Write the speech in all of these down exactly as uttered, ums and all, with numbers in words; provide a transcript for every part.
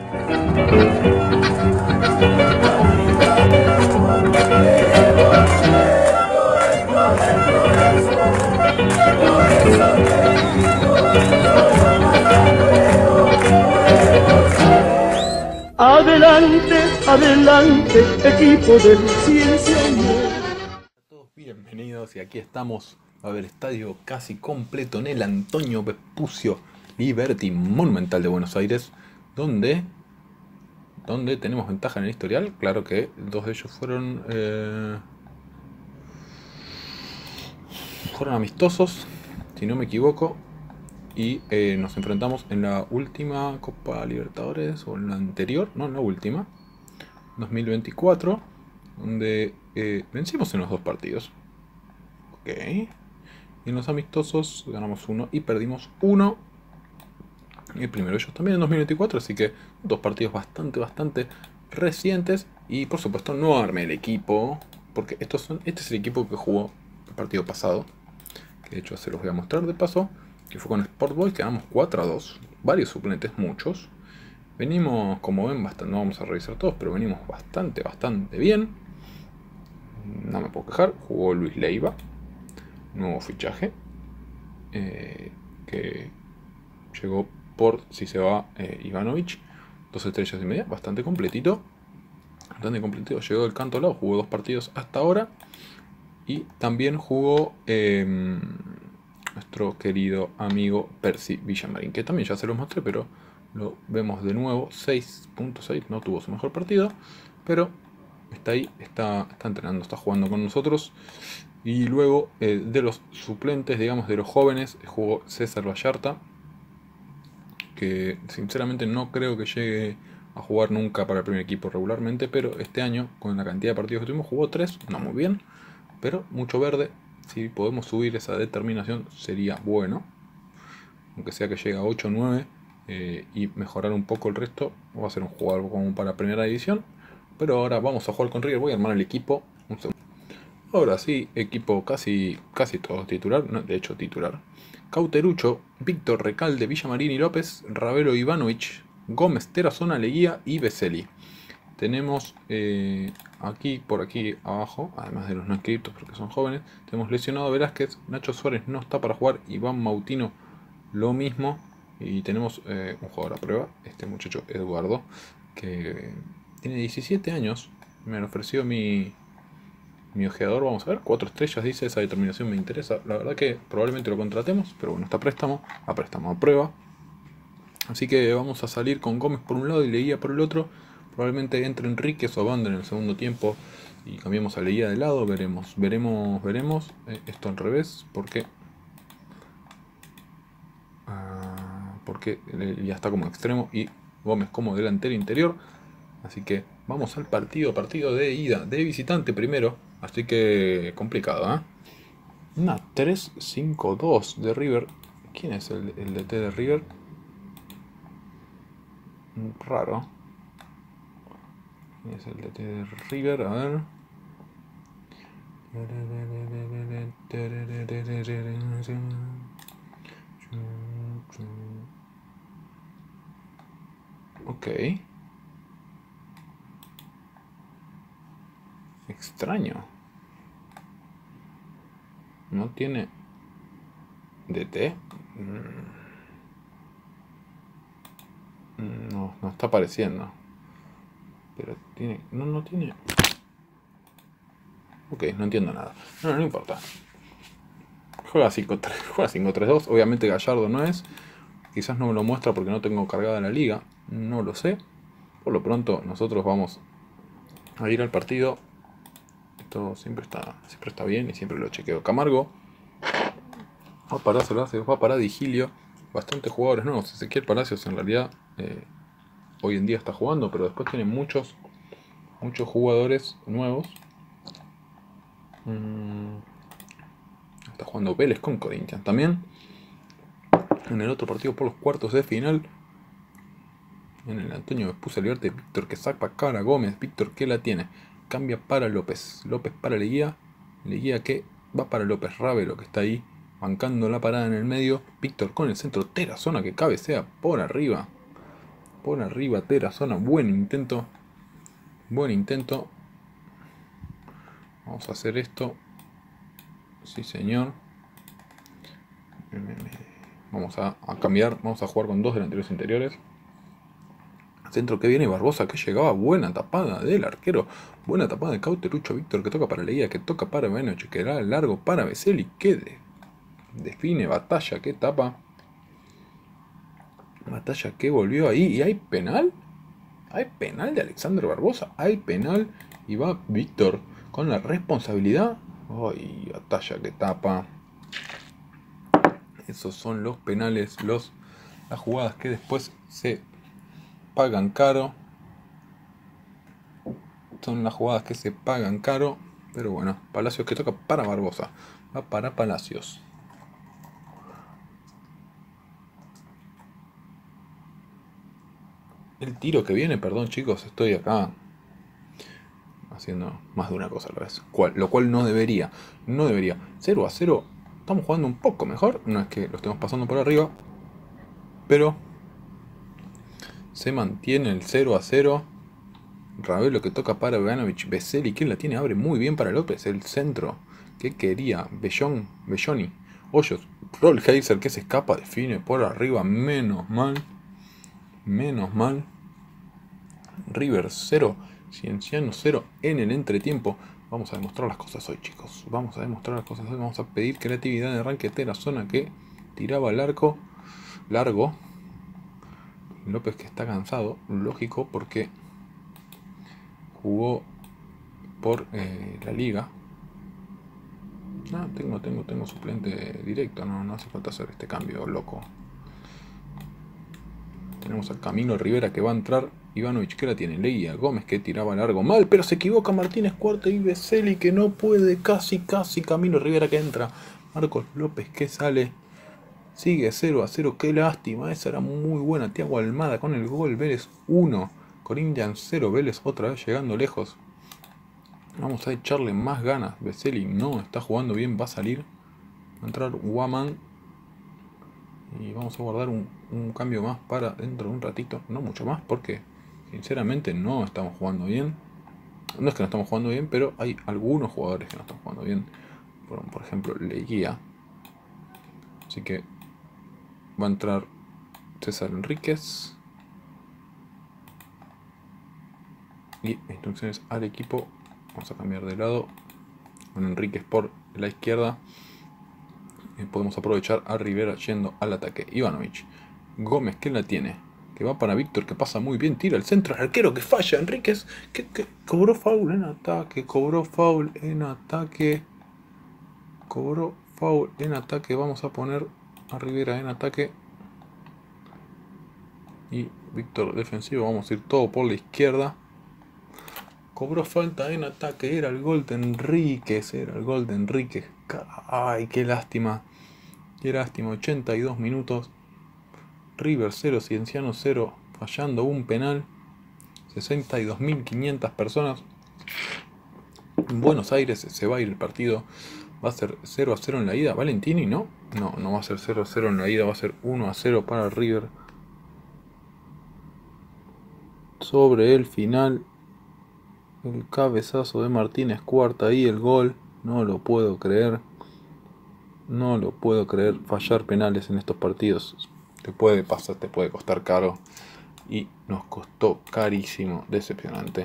Adelante, adelante, equipo de ciencia. Todos bienvenidos y aquí estamos a ver estadio casi completo en el Antonio Vespucio Liberty Monumental de Buenos Aires, donde, donde tenemos ventaja en el historial. Claro que dos de ellos fueron, eh, fueron amistosos, si no me equivoco. Y eh, nos enfrentamos en la última Copa Libertadores, o en la anterior, no, en la última, dos mil veinticuatro, donde eh, vencimos en los dos partidos. Ok. Y en los amistosos ganamos uno y perdimos uno. El primero ellos también en dos mil veinticuatro, así que dos partidos bastante, bastante recientes. Y por supuesto no armé el equipo, porque estos son, este es el equipo que jugó el partido pasado, que de hecho se los voy a mostrar de paso, que fue con Sport Boys, que ganamos cuatro a dos, varios suplentes, muchos. Venimos, como ven, bastante, no vamos a revisar todos, pero venimos bastante, bastante bien. No me puedo quejar. Jugó Luis Leiva, nuevo fichaje, eh, que llegó por si se va eh, Ivanovic, dos estrellas y media, bastante completito. Bastante completito, llegó del canto al lado, jugó dos partidos hasta ahora. Y también jugó eh, nuestro querido amigo Percy Villamarín, que también ya se los mostré, pero lo vemos de nuevo. Seis punto seis, no tuvo su mejor partido, pero está ahí, está, está entrenando, está jugando con nosotros. Y luego eh, de los suplentes, digamos de los jóvenes, jugó César Vallarta, que sinceramente no creo que llegue a jugar nunca para el primer equipo regularmente, pero este año, con la cantidad de partidos que tuvimos, jugó tres, no muy bien, pero mucho verde. Si podemos subir esa determinación sería bueno, aunque sea que llegue a ocho o nueve, eh, y mejorar un poco el resto. Va a ser un jugador como para primera división. Pero ahora vamos a jugar con River, voy a armar el equipo. Ahora sí, equipo casi, casi todo titular, no, de hecho titular. Cauterucho, Víctor Recalde, Villamarín y López, Ravelo Ivanovic, Gómez, Terazona, Leguía y Beselli. Tenemos eh, aquí, por aquí abajo, además de los no inscritos porque son jóvenes, tenemos lesionado a Velázquez, Nacho Suárez no está para jugar, Iván Mautino lo mismo. Y tenemos eh, un jugador a prueba, este muchacho Eduardo, que tiene diecisiete años. Me lo ofreció mi, mi ojeador, vamos a ver, cuatro estrellas dice, esa determinación me interesa. La verdad que probablemente lo contratemos, pero bueno, está a préstamo, a préstamo a prueba. Así que vamos a salir con Gómez por un lado y Leguía por el otro. Probablemente entre Enríquez o Banda en el segundo tiempo y cambiemos a Leguía de lado. Veremos, veremos, veremos. Eh, esto al revés, porque ah, porque ya está como extremo y Gómez como delantero interior. Así que vamos al partido, partido de ida, de visitante primero. Así que complicado, ¿eh? Una tres cinco dos de River. ¿Quién es el, el D T de River? Raro. Es el D T de River, a ver. Ok. Extraño. No tiene D T. No, no está apareciendo. Pero tiene... No, no tiene... Ok, no entiendo nada. No, no importa. Juega cinco tres dos. Obviamente Gallardo no es. Quizás no me lo muestra porque no tengo cargada la liga. No lo sé. Por lo pronto nosotros vamos a ir al partido. Esto siempre está, siempre está bien y siempre lo chequeo. Camargo. Va a parar Palacios, va a parar Digilio. Bastantes jugadores nuevos. Ezequiel Palacios en realidad eh, hoy en día está jugando, pero después tiene muchos, muchos jugadores nuevos. Mm, está jugando Vélez con Corinthians también. En el otro partido por los cuartos de final, en el Antonio Vespucio Liberty, Víctor que saca cara Gómez. Víctor que la tiene, cambia para López. López para Leguía. Leguía que va para López. Ravelo que está ahí bancando la parada en el medio. Víctor con el centro. Terazona que cabecea por arriba. por arriba Terazona. Buen intento. Buen intento. Vamos a hacer esto. Sí, señor. Vamos a, a cambiar. Vamos a jugar con dos delanteros interiores. Centro que viene Barbosa, que llegaba. Buena tapada del arquero. Buena tapada de Cauterucho Víctor, que toca para Leía, que toca para Benoche, que da largo para Vesely, que de, define batalla, que tapa. Batalla que volvió ahí. ¿Y hay penal? Hay penal de Alexander Barbosa. Hay penal. Y va Víctor con la responsabilidad. Ay, batalla que tapa. Esos son los penales. Los, las jugadas que después se pagan caro. Son las jugadas que se pagan caro. Pero bueno, Palacios que toca para Barbosa. Va para Palacios. El tiro que viene, perdón chicos, estoy acá haciendo más de una cosa a la vez. Cual, lo cual no debería. No debería. cero a cero. Estamos jugando un poco mejor. No es que lo estemos pasando por arriba. Pero se mantiene el cero a cero. Ravelo que toca para Bejanovic. Vesely, quien la tiene, abre muy bien para López. El centro que quería. Bellón, Belloni. Hoyos. Rollheiser que se escapa. Define por arriba. Menos mal. Menos mal. River cero. Cienciano cero en el entretiempo. Vamos a demostrar las cosas hoy, chicos. Vamos a demostrar las cosas hoy. Vamos a pedir creatividad de arranque de la zona que tiraba el arco largo. López que está cansado. Lógico porque jugó por eh, la liga. No, tengo, tengo, tengo suplente directo. No, no hace falta hacer este cambio loco. Tenemos a Camilo Rivera que va a entrar. Ivanovic que la tiene. Leía. Gómez que tiraba largo. Mal, pero se equivoca Martínez Cuarta y Vesely que no puede. Casi, casi. Camilo Rivera que entra. Marcos López que sale. Sigue cero a cero. Qué lástima. Esa era muy buena. Thiago Almada con el gol. Vélez uno. Corinthians cero. Vélez otra vez llegando lejos. Vamos a echarle más ganas. Vesely no está jugando bien. Va a salir. Va a entrar Guaman. Y vamos a guardar un, un cambio más para dentro de un ratito. No mucho más porque sinceramente no estamos jugando bien. No es que no estamos jugando bien, pero hay algunos jugadores que no están jugando bien. Por, por ejemplo, Leguía. Así que va a entrar César Enríquez. Y instrucciones al equipo. Vamos a cambiar de lado. Con Enríquez por la izquierda. Podemos aprovechar a Rivera yendo al ataque. Ivanovic. Gómez que la tiene. Que va para Víctor que pasa muy bien. Tira el centro. El arquero que falla. Enríquez que, que cobró foul en ataque. Cobró foul en ataque. Cobró foul en ataque. Vamos a poner a Rivera en ataque. Y Víctor defensivo. Vamos a ir todo por la izquierda. Cobró falta en ataque. Era el gol de Enríquez. Era el gol de Enríquez. Ay, qué lástima. Qué lástima. ochenta y dos minutos. River cero. Cienciano cero. Fallando un penal. sesenta y dos mil quinientas personas. En Buenos Aires se va a ir el partido. Va a ser cero a cero en la ida. Valentini, ¿no? No, no va a ser cero a cero en la ida. Va a ser uno a cero para River. Sobre el final. El cabezazo de Martínez Cuarta y el gol. No lo puedo creer. No lo puedo creer. Fallar penales en estos partidos te puede pasar, te puede costar caro. Y nos costó carísimo. Decepcionante.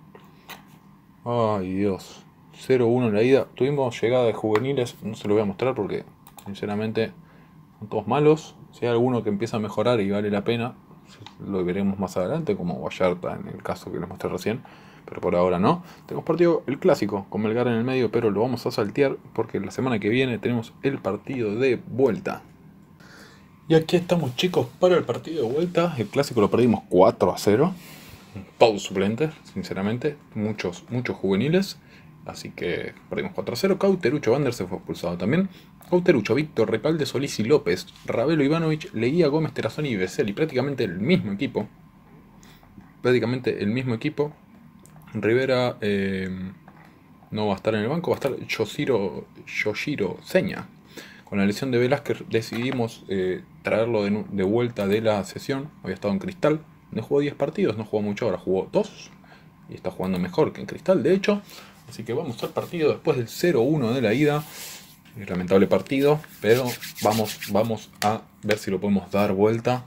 Ay Dios. cero uno en la ida. Tuvimos llegada de juveniles. No se lo voy a mostrar porque sinceramente son todos malos. Si hay alguno que empieza a mejorar y vale la pena, lo veremos más adelante, como Vallarta en el caso que les mostré recién. Pero por ahora no. Tenemos partido el clásico con Melgar en el medio, pero lo vamos a saltear porque la semana que viene tenemos el partido de vuelta. Y aquí estamos, chicos, para el partido de vuelta. El clásico lo perdimos cuatro a cero. Todos suplentes, sinceramente. Muchos, muchos juveniles. Así que perdimos cuatro a cero. Cauterucho Vander se fue expulsado también. Cauterucho, Víctor, Recalde, Solís y López. Ravelo, Ivanovic, Leguía, Gómez, Terazoni y Vesely. Prácticamente el mismo equipo. Prácticamente el mismo equipo. Rivera eh, no va a estar en el banco, va a estar Yoshiro, Yoshiro Seña. Con la lesión de Velázquez decidimos eh, traerlo de, de vuelta de la sesión. Había estado en Cristal, donde jugó diez partidos, no jugó mucho, ahora jugó dos. Y está jugando mejor que en Cristal, de hecho. Así que vamos al partido después del cero uno de la ida. Lamentable partido, pero vamos, vamos a ver si lo podemos dar vuelta.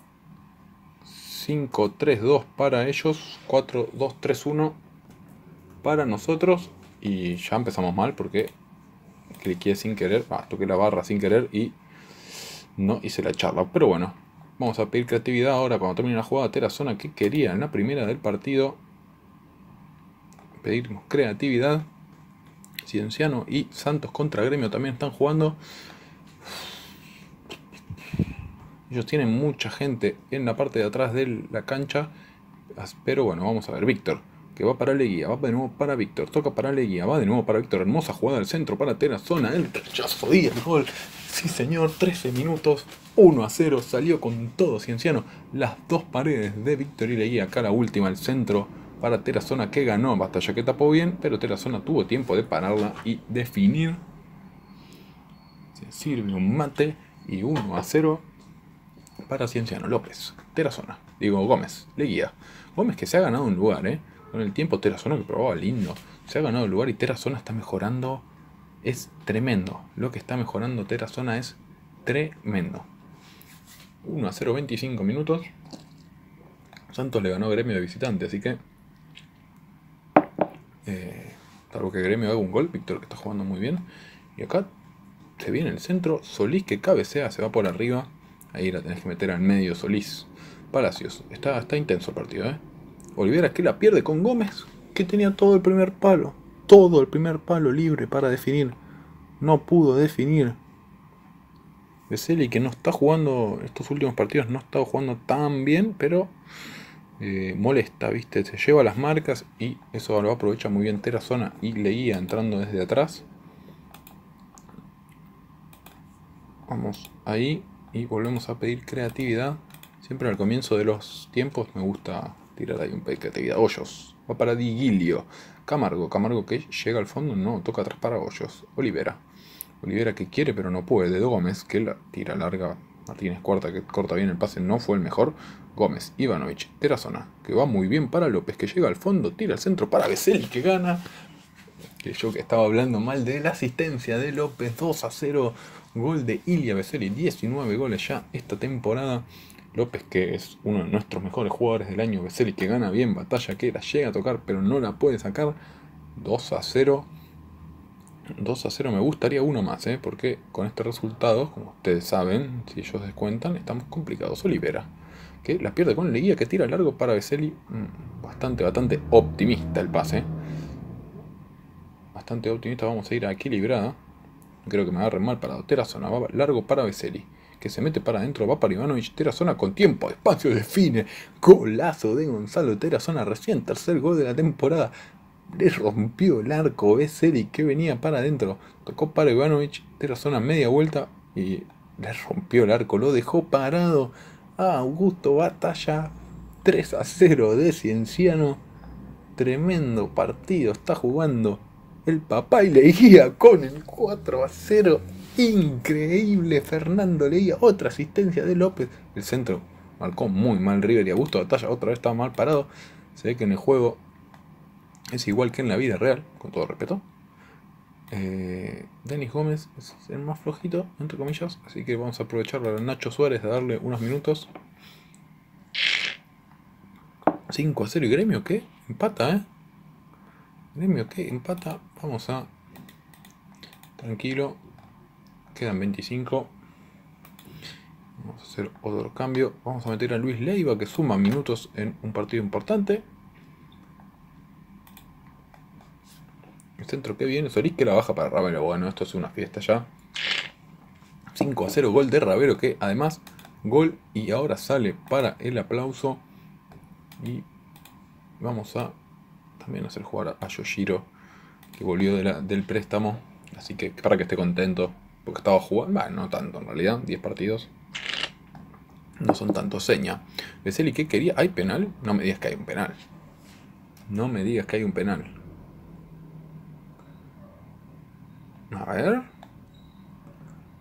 cinco tres dos para ellos, cuatro dos tres uno para nosotros. Y ya empezamos mal porque cliqué sin querer, ah, toqué la barra sin querer y no hice la charla. Pero bueno, vamos a pedir creatividad ahora cuando termine la jugada. Terazona que quería en la primera del partido. Pedimos creatividad. Cienciano y Santos contra Gremio también están jugando. Ellos tienen mucha gente en la parte de atrás de la cancha. Pero bueno, vamos a ver. Víctor, que va para Leguía, va de nuevo para Víctor. Toca para Leguía, va de nuevo para Víctor. Hermosa jugada del centro para Terazona. El rechazo y el gol. Sí señor, trece minutos. uno a cero. Salió con todo Cienciano. Las dos paredes de Víctor y Leguía. Acá la última, el centro para Terazona que ganó. Batalla que tapó bien, pero Terazona tuvo tiempo de pararla y definir. Se sirve un mate y uno a cero para Cienciano. López, Terazona, digo Gómez, Leguía. Gómez que se ha ganado un lugar, ¿eh? Con el tiempo Terazona que probaba lindo. Se ha ganado el lugar y Terazona está mejorando. Es tremendo. Lo que está mejorando Terazona es tremendo. uno a cero, veinticinco minutos. Santos le ganó a Gremio de visitante, así que Eh, salvo que Gremio haga un gol, Víctor que está jugando muy bien. Y acá se viene el centro, Solís que cabecea, se va por arriba. Ahí la tenés que meter al medio, Solís. Palacios, está, está intenso el partido, ¿eh? Olivera que la pierde con Gómez, que tenía todo el primer palo. Todo el primer palo libre para definir. No pudo definir. Veseli que no está jugando, estos últimos partidos no ha estado jugando tan bien, pero Eh, molesta, viste, se lleva las marcas y eso lo aprovecha muy bien Terazona y Leguía entrando desde atrás. Vamos ahí y volvemos a pedir creatividad. Siempre al comienzo de los tiempos me gusta tirar ahí un poco de creatividad. Hoyos, va para Digilio. Camargo, Camargo que llega al fondo, no, toca atrás para Hoyos. Olivera, Olivera que quiere pero no puede. Gómez que la tira larga. Martínez Cuarta que corta bien el pase, no fue el mejor. Gómez, Ivanovich, Terazona, que va muy bien para López, que llega al fondo, tira el centro para Veseli, que gana. Que yo que estaba hablando mal de la asistencia de López, dos a cero, gol de Ilia Veseli, diecinueve goles ya esta temporada. López que es uno de nuestros mejores jugadores del año, Veseli que gana bien, batalla que la llega a tocar pero no la puede sacar, dos a cero. dos a cero me gustaría uno más, ¿eh? Porque con este resultado, como ustedes saben, si ellos descuentan, estamos complicados. Olivera, que la pierde con Leguía, que tira largo para Veseli. Mm, bastante, bastante optimista el pase. Bastante optimista, vamos a ir a equilibrada. Creo que me agarren mal parado. Terazona, va largo para Veseli, que se mete para adentro, va para Ivanovich. Terazona con tiempo, espacio, define. Golazo de Gonzalo Terazona, recién tercer gol de la temporada. Le rompió el arco Veseli que venía para adentro. Tocó para Ivanovich. Terazona media vuelta y le rompió el arco. Lo dejó parado a Augusto Batalla. tres a cero de Cienciano. Tremendo partido está jugando el papá y Leguía con el cuatro a cero. Increíble. Fernando Leguía. Otra asistencia de López. El centro marcó muy mal River y Augusto Batalla otra vez estaba mal parado. Se ve que en el juego es igual que en la vida real, con todo respeto. Eh, Denis Gómez es el más flojito, entre comillas. Así que vamos a aprovechar a Nacho Suárez de darle unos minutos. cinco a cero. ¿Y Gremio qué? Empata, ¿eh? Gremio qué? Empata. Vamos a... Tranquilo. Quedan veinticinco. Vamos a hacer otro cambio. Vamos a meter a Luis Leiva, que suma minutos en un partido importante. El centro que viene, Solís que la baja para Ravero. Bueno, esto es una fiesta ya. cinco a cero, gol de Ravero, que además, gol y ahora sale para el aplauso. Y vamos a también hacer jugar a Yoshiro, que volvió de la, del préstamo. Así que para que esté contento, porque estaba jugando, bueno, no tanto en realidad, diez partidos. No son tanto seña. Veseli, ¿qué quería? ¿Hay penal? No me digas que hay un penal. No me digas que hay un penal. A ver.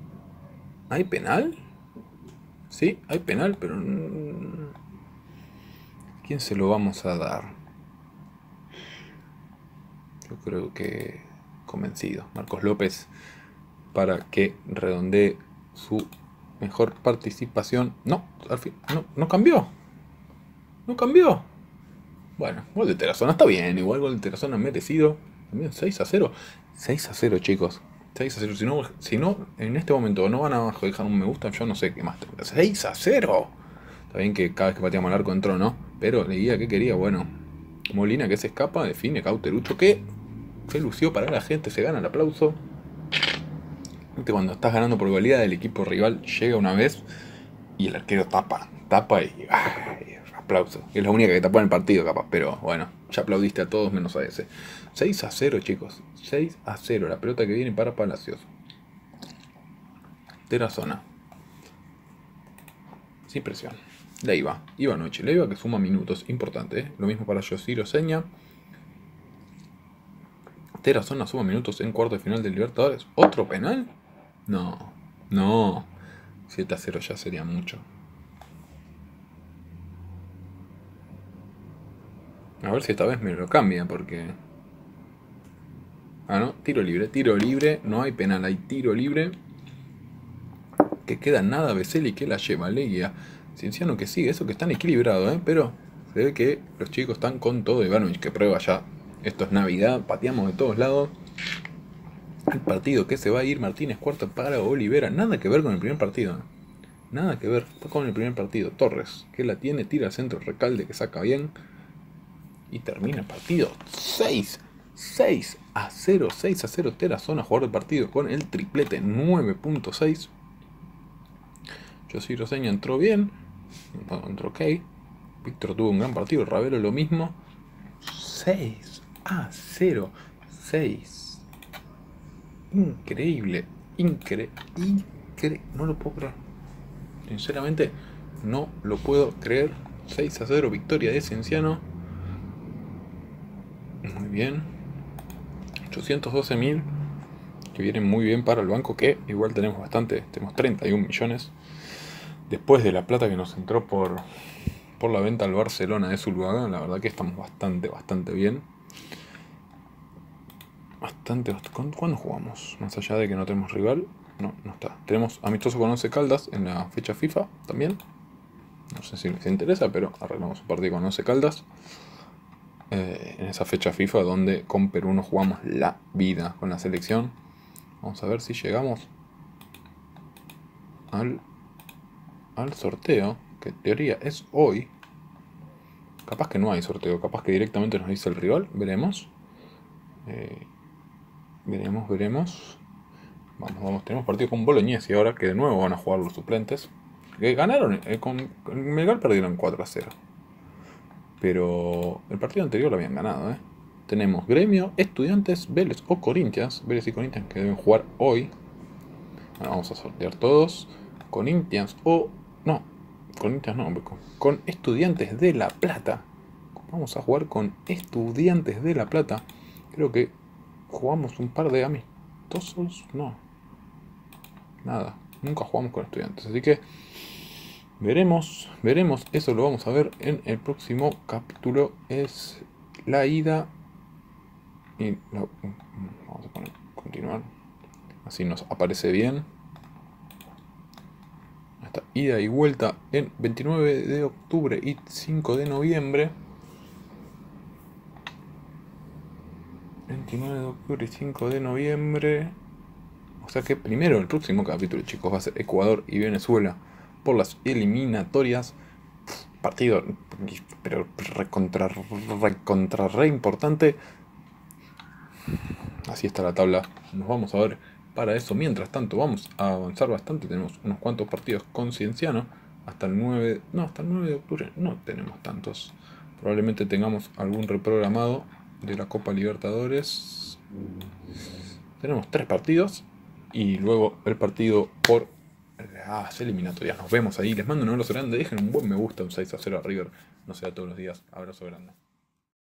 ¿Hay penal? Sí, hay penal, pero... quién se lo vamos a dar? Yo creo que convencido. Marcos López, para que redondee su mejor participación. No, al fin, no, no cambió. No cambió. Bueno, gol de Tarazona está bien. Igual gol de Tarazona merecido. También seis a cero. seis a cero, chicos. seis a cero. Si no, si no, en este momento no van a dejar un me gusta, yo no sé qué más. seis a cero. Está bien que cada vez que pateamos al arco entró, ¿no? Pero leía que quería, bueno. Molina que se escapa, define Cauterucho que se lució para la gente, se gana el aplauso. Cuando estás ganando por goleada, el equipo rival llega una vez y el arquero tapa, tapa y ¡ay! Aplauso. Es la única que tapó en el partido, capaz, pero bueno, ya aplaudiste a todos menos a ese. seis a cero, chicos. seis a cero. La pelota que viene para Palacios. Tarazona. Sin presión. Leiva. Ivanovic. Leiva que suma minutos. Importante, ¿eh? Lo mismo para Yoshiro Seña. Tarazona suma minutos en cuarto de final de Libertadores. ¿Otro penal? No. No. siete a cero ya sería mucho. A ver si esta vez me lo cambia, porque... Ah, no, tiro libre, tiro libre, no hay penal, hay tiro libre. Que queda nada, Veseli que la lleva, Leguía. Cienciano que sigue, eso que están equilibrados, ¿eh? Pero se ve que los chicos están con todo. Ivanovic que prueba ya, esto es Navidad, pateamos de todos lados. El partido que se va a ir, Martínez cuarto para Olivera, nada que ver con el primer partido, ¿eh? Nada que ver con el primer partido. Torres, que la tiene, tira al centro, Recalde que saca bien. Y termina el partido seis a cero, seis a cero. Tarazona, jugador del partido con el triplete nueve punto seis. Yoshiro Seña entró bien, entró ok. Víctor tuvo un gran partido, Ravelo lo mismo. seis a cero, seis. Increíble, increíble, increíble. No lo puedo creer. Sinceramente, no lo puedo creer. seis a cero, victoria de Cienciano. Muy bien. ochocientos doce mil. Que vienen muy bien para el banco. Que igual tenemos bastante. Tenemos treinta y un millones. Después de la plata que nos entró por, por la venta al Barcelona de Zuluaga. La verdad que estamos bastante, bastante bien. Bastante, bastante. ¿Cuándo jugamos? Más allá de que no tenemos rival. No, no está. Tenemos amistoso con Once Caldas en la fecha FIFA también. No sé si les interesa, pero arreglamos un partido con Once Caldas. Eh, en esa fecha FIFA donde con Perú nos jugamos la vida con la selección. Vamos a ver si llegamos al, al sorteo, que en teoría es hoy. Capaz que no hay sorteo, capaz que directamente nos dice el rival, veremos. Eh, veremos, veremos. Vamos, vamos, tenemos partido con Bolognesi ahora, que de nuevo van a jugar los suplentes. Que ganaron, eh, con, con Melgar perdieron cuatro a cero. Pero el partido anterior lo habían ganado, ¿eh? Tenemos Gremio, Estudiantes, Vélez o Corinthians. Vélez y Corinthians que deben jugar hoy. Bueno, vamos a sortear todos. Corinthians o... No, Corinthians no, con, con Estudiantes de La Plata. Vamos a jugar con Estudiantes de La Plata. Creo que jugamos un par de amistosos. No. Nada. Nunca jugamos con Estudiantes. Así que... Veremos, veremos, eso lo vamos a ver en el próximo capítulo. Es la ida y la, vamos a poner continuar, así nos aparece bien. Esta ida y vuelta en veintinueve de octubre y cinco de noviembre. veintinueve de octubre y cinco de noviembre. O sea que primero el próximo capítulo, chicos, va a ser Ecuador y Venezuela por las eliminatorias. Partido pero recontra recontra re importante. Así está la tabla. Nos vamos a ver para eso. Mientras tanto vamos a avanzar bastante. Tenemos unos cuantos partidos con Cienciano. Hasta el nueve. No, hasta el nueve de octubre no tenemos tantos. Probablemente tengamos algún reprogramado de la Copa Libertadores. Tenemos tres partidos. Y luego el partido por las eliminatorias. Nos vemos ahí. Les mando un abrazo grande. Dejen un buen me gusta, un seis a cero a River. No sea todos los días. Abrazo grande.